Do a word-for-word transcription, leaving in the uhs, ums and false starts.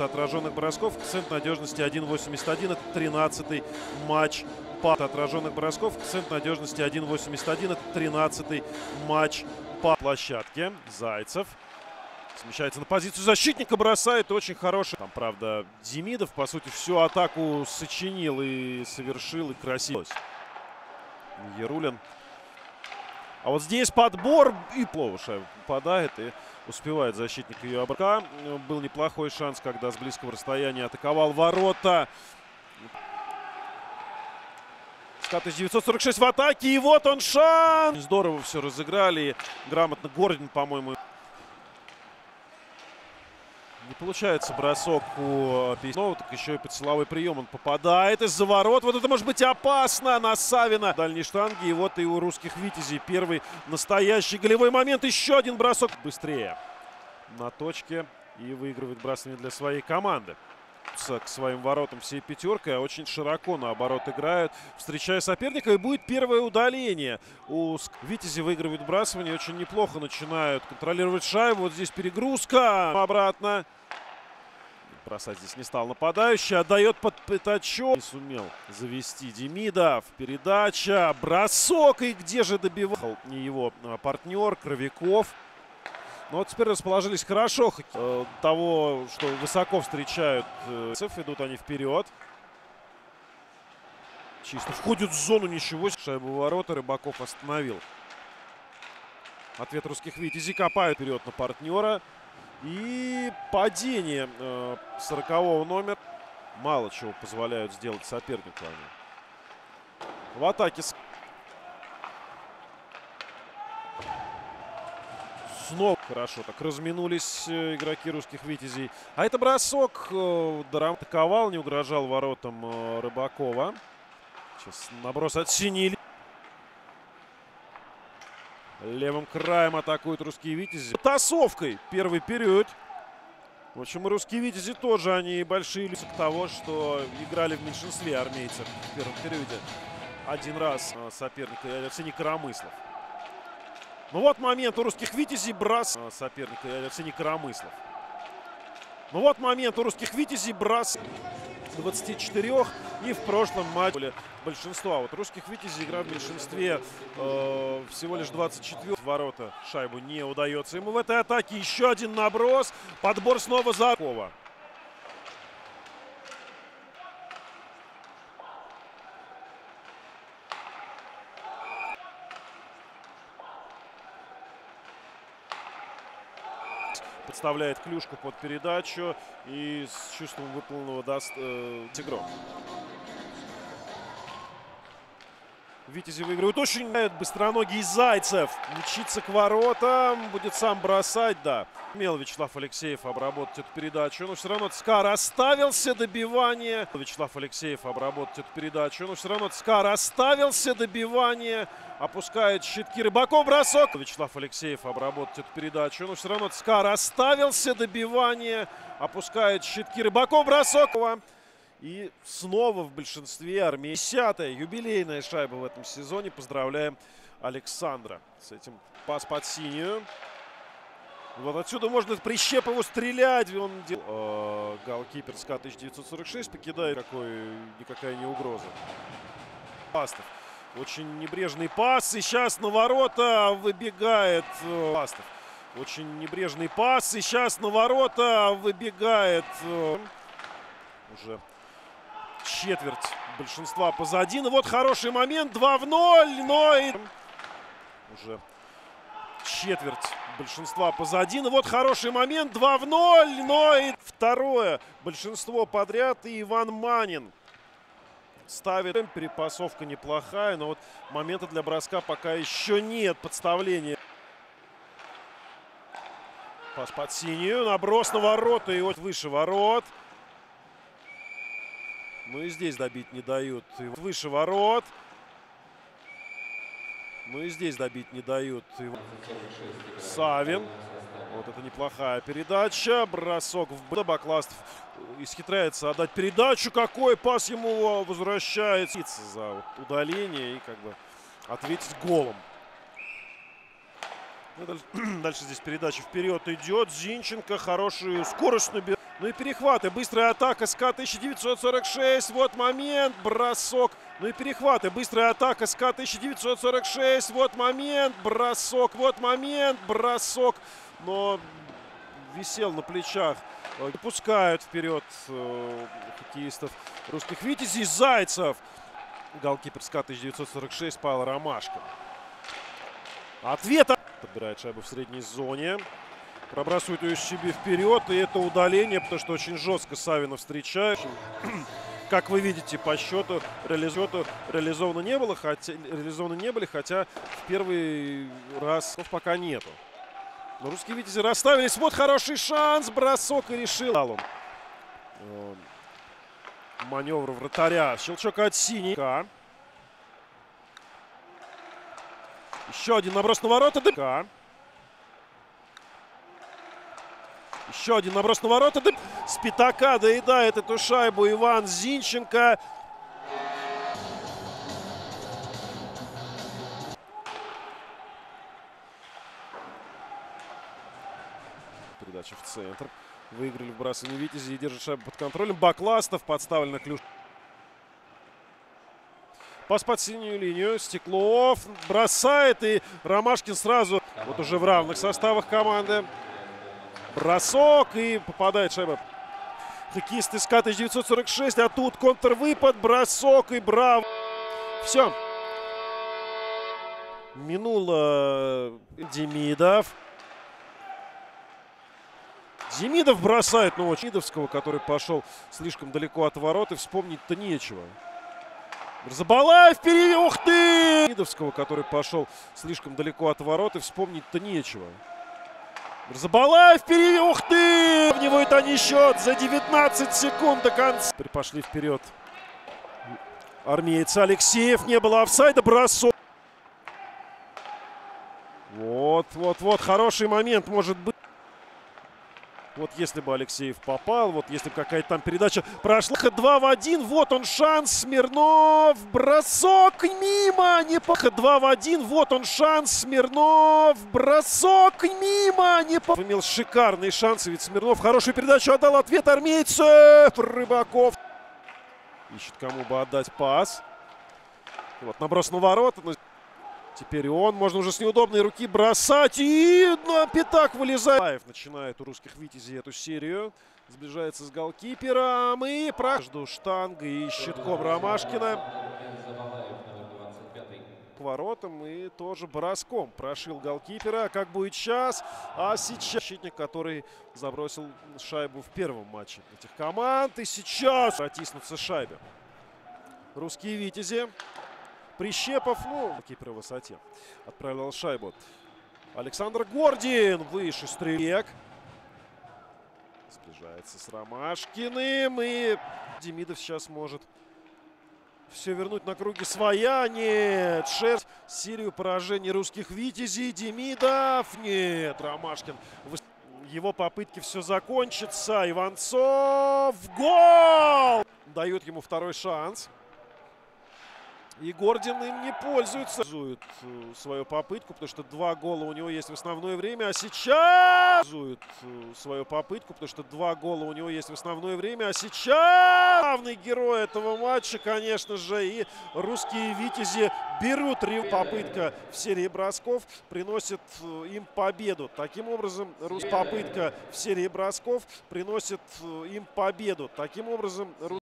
отраженных бросков. Коэффициент надежности один восемьдесят один. Это тринадцатый матч. По отраженных бросков. Коэффициент надежности один восемьдесят один. Это тринадцатый матч по площадке. Зайцев смещается на позицию защитника, бросает очень хороший. Там, правда, Демидов, по сути, всю атаку сочинил и совершил, и красиво. Ярулин. А вот здесь подбор, и плохо шайба попадает, и успевает защитник ее обратно. Был неплохой шанс, когда с близкого расстояния атаковал ворота. тысяча девятьсот сорок шесть в атаке, и вот он шанс! Здорово все разыграли, грамотно Гордин, по-моему. Не получается бросок у Песнова, так еще и под силовой прием он попадает из-за ворот. Вот это может быть опасно на Савина. Дальней штанги, и вот и у русских витязей первый настоящий голевой момент. Еще один бросок быстрее на точке и выигрывает бросание для своей команды. К своим воротам всей пятеркой, а очень широко наоборот играют, встречая соперника, и будет первое удаление. У витязи выигрывают вбрасывание, очень неплохо начинают контролировать шайбу. Вот здесь перегрузка обратно. Бросать здесь не стал нападающий, отдает под пятачок. Не сумел завести Демидов. Передача, бросок, и где же добивал не его партнер Кровяков. Но вот теперь расположились хорошо. Э, того, что высоко встречают. Э, идут они вперед. Чисто входит в зону, ничего. Шайбу в ворота Рыбаков остановил. Ответ русских витязей, копают вперед на партнера. И падение э, сорокового номера. Мало чего позволяют сделать сопернику они. В атаке снова хорошо так разминулись игроки русских витязей. А это бросок. Дарам атаковал, не угрожал воротам Рыбакова. Сейчас наброс от синей. Левым краем атакуют русские витязи. Тасовкой первый период. В общем, и русские витязи тоже, они большие люди к того, что играли в меньшинстве армейцев в первом периоде. Один раз соперника Арсений Коромыслов. Ну вот момент у русских витязей, брос соперника Арсений Коромыслов. Ну вот момент у русских витязей, брос двадцати четырёх, и в прошлом матче большинства. Вот русских витязей игра в меньшинстве э, всего лишь двадцать четыре. Ворота шайбу не удается ему в этой атаке. Еще один наброс. Подбор снова за Кова. Подставляет клюшку под передачу и с чувством выполненного даст э, игрок. Витязи выигрывают очень быстроногий Зайцев. Мчится к воротам. Будет сам бросать, да. Умел Вячеслав Алексеев обработать эту передачу. Но все равно ЦСКА расставился. Добивание. Вячеслав Алексеев обработать эту передачу. Но все равно ЦСКА расставился. Добивание. Опускает щитки Рыбаков. Бросок. Вячеслав Алексеев обработать эту передачу. Но все равно ЦСКА расставился. Добивание. Опускает щитки Рыбаков. Бросок. И снова в большинстве армии. Десятая юбилейная шайба в этом сезоне. Поздравляем Александра с этим. Пас под синюю. Вот отсюда можно Прищепову стрелять. Он делал. Э, голкипер ЦСКА тысяча девятьсот сорок шесть покидает. Какой, никакая не угроза. Пастов. Очень небрежный пас. И сейчас на ворота выбегает э, Пастов. Очень небрежный пас. И сейчас на ворота выбегает э, уже четверть большинства позади. Ну вот хороший момент. два в ноль. Но и уже четверть большинства позади. Ну вот хороший момент. два в ноль. Но и второе большинство подряд. И Иван Манин ставит. Перепасовка неплохая. Но вот момента для броска пока еще нет. Подставление. Пас под синюю. Наброс на ворота. И вот выше ворот. Ну и здесь добить не дают. И выше ворот. Ну и здесь добить не дают. И Савин. Вот это неплохая передача. Бросок в Бакластов исхитряется отдать передачу. Какой пас ему возвращается за удаление и как бы ответить голом. Ну, дальше, дальше здесь передача вперед идет. Зинченко хорошую скорость набирает. Ну и перехваты. Быстрая атака. СКА тысяча девятьсот сорок шесть. Вот момент. Бросок. Ну и перехваты. Быстрая атака. СКА тысяча девятьсот сорок шесть. Вот момент. Бросок. Вот момент. Бросок. Но висел на плечах. Пускают вперед э, хоккеистов русских витязей. Зайцев. Голкипер СКА тысяча девятьсот сорок шесть Павел Ромашко. Ответ. Подбирает шайбу в средней зоне. Пробрасывает ее себе вперед. И это удаление, потому что очень жестко Савина встречает. Как вы видите, по счету, реализовано, реализовано не было, хотя реализованы не были, хотя в первый раз пока нету. Но русские витязи расставились. Вот хороший шанс. Бросок и решил. Он. Маневр вратаря. Щелчок от синего. Еще один наброс на ворота. ДК. Еще один наброс на ворота. С пятака доедает эту шайбу Иван Зинченко. Передача в центр. Выиграли в бросании витязи и держит шайбу под контролем. Бакластов подставлен на клюш. Пас под синюю линию. Стеклов бросает. И Ромашкин сразу вот уже в равных составах команды. Бросок и попадает шайба. Хоккеисты СКА тысяча девятьсот сорок шесть. А тут контрвыпад. Бросок и браво. Все. Минул э, Демидов. Демидов бросает, ну, Демидовского, который пошел слишком далеко от ворот, и вспомнить-то нечего. Забалаев впереди, ух ты! Демидовского, который пошел слишком далеко от ворот, и вспомнить-то нечего. Забалаев впереди, ух ты! В него это не счет за девятнадцать секунд до конца. Теперь пошли вперед. Армеец Алексеев, не было офсайда, бросок. Вот, вот, вот, хороший момент может быть. Вот если бы Алексеев попал, вот если бы какая-то там передача прошла. два в один, вот он шанс, Смирнов, бросок мимо, не по... два в один, вот он шанс, Смирнов, бросок мимо, не по... Имел шикарные шансы, ведь Смирнов хорошую передачу отдал, ответ армейцев, Рыбаков. Ищет кому бы отдать пас. Вот наброс на ворота. Теперь он, можно уже с неудобной руки бросать. И на пятак вылезает. Начинает у русских витязей эту серию. Сближается с голкипером. И между штангой и щитком Ромашкина. К воротам и тоже броском прошил голкипера. Как будет сейчас? А сейчас защитник, который забросил шайбу в первом матче этих команд. И сейчас протиснутся шайбе. Русские витязи. Прищепов, ну, кипер в высоте, отправил шайбу. Александр Гордин выше стрелек. Сближается с Ромашкиным. И Демидов сейчас может все вернуть на круги своя. Нет, шерсть. Серию поражений русских витязей. Демидов. Нет, Ромашкин. Его попытки все закончится. Иванцов. Гол! Дают ему второй шанс. И Гордин им не пользуется. Свою попытку, потому что два гола у него есть в основное время. А сейчас... Свою попытку, потому что два гола у него есть в основное время. А сейчас... Главный герой этого матча, конечно же. И русские витязи берут. Попытка в серии бросков приносит им победу. Таким образом, попытка в серии бросков приносит им победу. Таким образом...